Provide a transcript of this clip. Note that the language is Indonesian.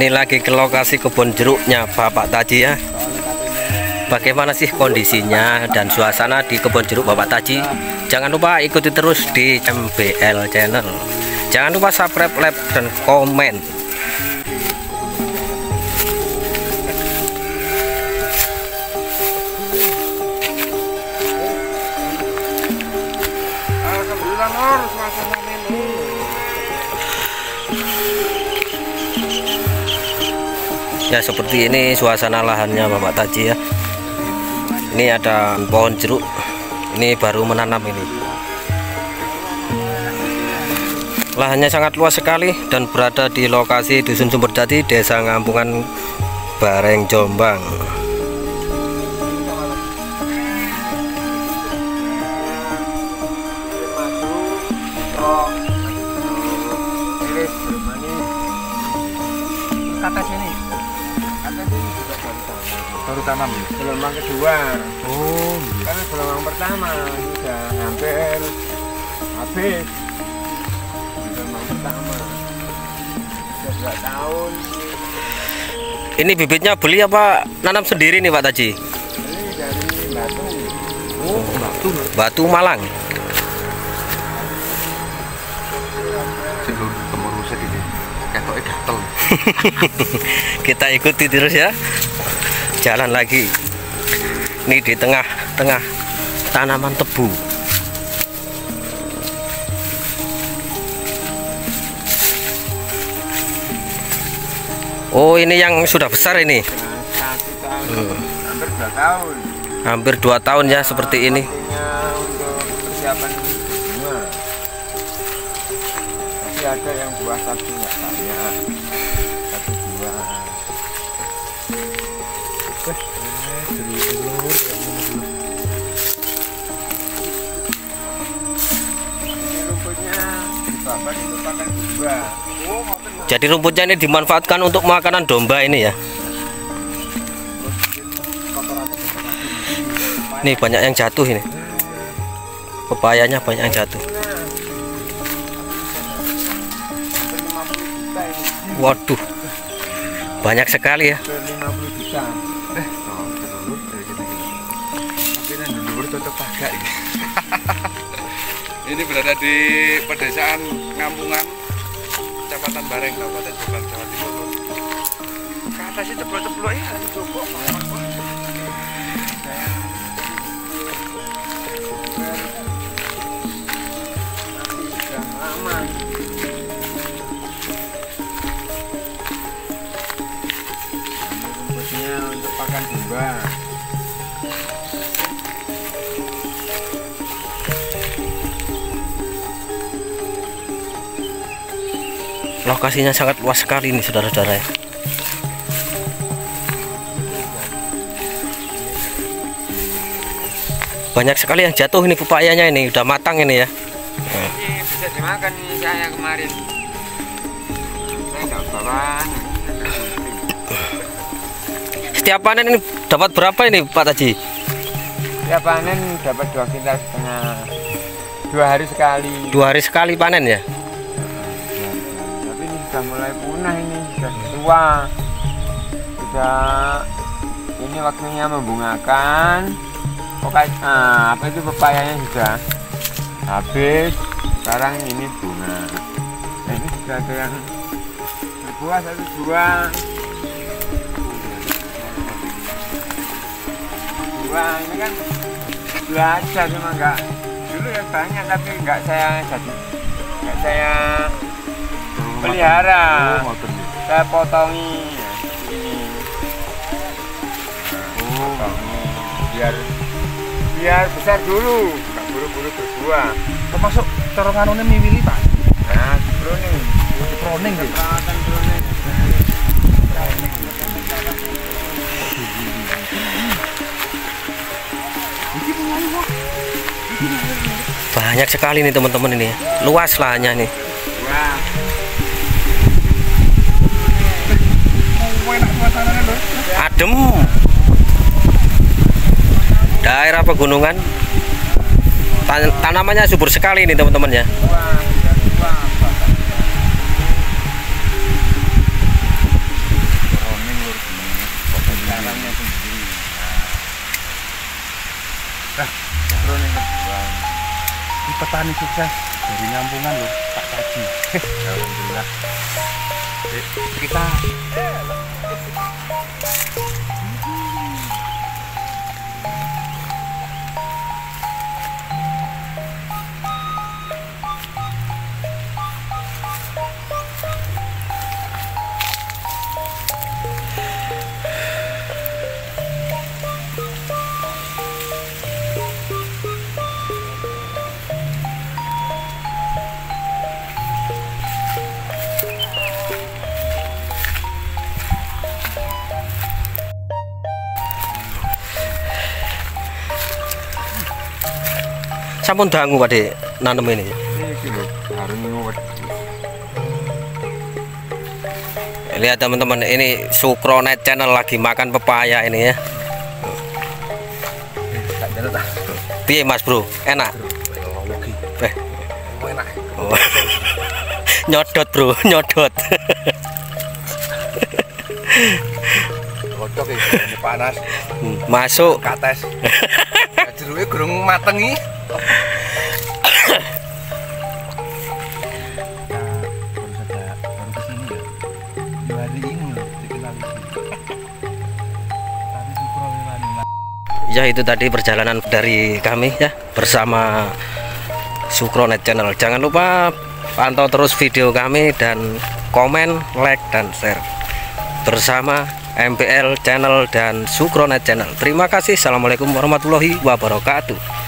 Ini lagi ke lokasi kebun jeruknya Bapak Taji ya. Bagaimana sih kondisinya dan suasana di kebun jeruk Bapak Taji? Jangan lupa ikuti terus di MBL Channel. Jangan lupa subscribe, like, dan komen. Ya seperti ini suasana lahannya Bapak Taji ya. Ini ada pohon jeruk. Ini baru menanam ini. Lahannya sangat luas sekali dan berada di lokasi Dusun Sumberjati, Desa Ngampungan, Bareng, Jombang. Kata sini juga baru tanam gelombang kedua. Oh, karena gelombang pertama sudah hampir habis. Gelombang pertama sudah 2 tahun. Ini bibitnya beli apa nanam sendiri nih Pak Taji? Beli dari Batu. Oh, Batu Malang. Kita ikuti terus ya. Jalan lagi. Ini di tengah-tengah tanaman tebu. Oh, ini yang sudah besar ini. 1 tahun, hampir 2 tahun. Hampir 2 tahun ya seperti ini. Untuk persiapan bunga. Tapi ada yang buah tapi nggak banyak. 1 buah. Ini rumputnya dibabat untuk pakan domba. Jadi rumputnya ini dimanfaatkan untuk makanan domba ini ya. Nih banyak yang jatuh ini. Pepayanya banyak yang jatuh. Waduh, banyak sekali ya. 50 juta. Ini berada di pedesaan Ngampungan, Kecamatan Bareng, Kabupaten Jombang, Jawa Timur. Ke atasnya ceplok-ceplok ya, cukup. Rumputnya untuk pakan domba. Lokasinya sangat luas sekali ini saudara-saudara ya. Banyak sekali yang jatuh ini pepayanya ini udah matang ini ya. Ini bisa dimakan ini saya kemarin. Saya nggak bawa. Setiap panen ini dapat berapa ini Pak Taji? Setiap panen dapat 2,5 kintal. 2 hari sekali. 2 hari sekali panen ya. Tapi ini sudah mulai punah, ini sudah tua. Sudah ini waktunya membungakan. Apa itu pepayanya sudah habis. Sekarang ini bunga. Nah, ini sudah ada yang berbuah 1 buah. Wah, ini kan belajar cuma enggak dulu yang banyak tapi enggak saya pelihara. Saya potongi ini. Potongi biar besar dulu, enggak buru-buru berbuah. Termasuk corongannya miwili Pak. Nah, proning. Proning gitu. Perawatan proning. Banyak sekali nih teman-teman ini. Luas lahannya nih. Wah. Adem. Daerah pegunungan. Tanamannya subur sekali nih teman-teman ya. Wah, petani sukses dari Nyampungan loh, Pak Taji. Alhamdulillah. Kita sampun dangu Pak nanem ini. Iki lho, harus nguwet. Lihat teman-teman, ini Sukronet Channel lagi makan pepaya ini ya. Piye Mas Bro, enak? enak. Oh. Nyodot Bro, nyodot. Cocok iki, panas. Masuk. Kates. Jeruke gurung matengi. Ya itu tadi perjalanan dari kami ya bersama Sukronet Channel. Jangan lupa pantau terus video kami dan komen, like dan share bersama MBL Channel dan Sukronet Channel. Terima kasih. Assalamualaikum warahmatullahi wabarakatuh.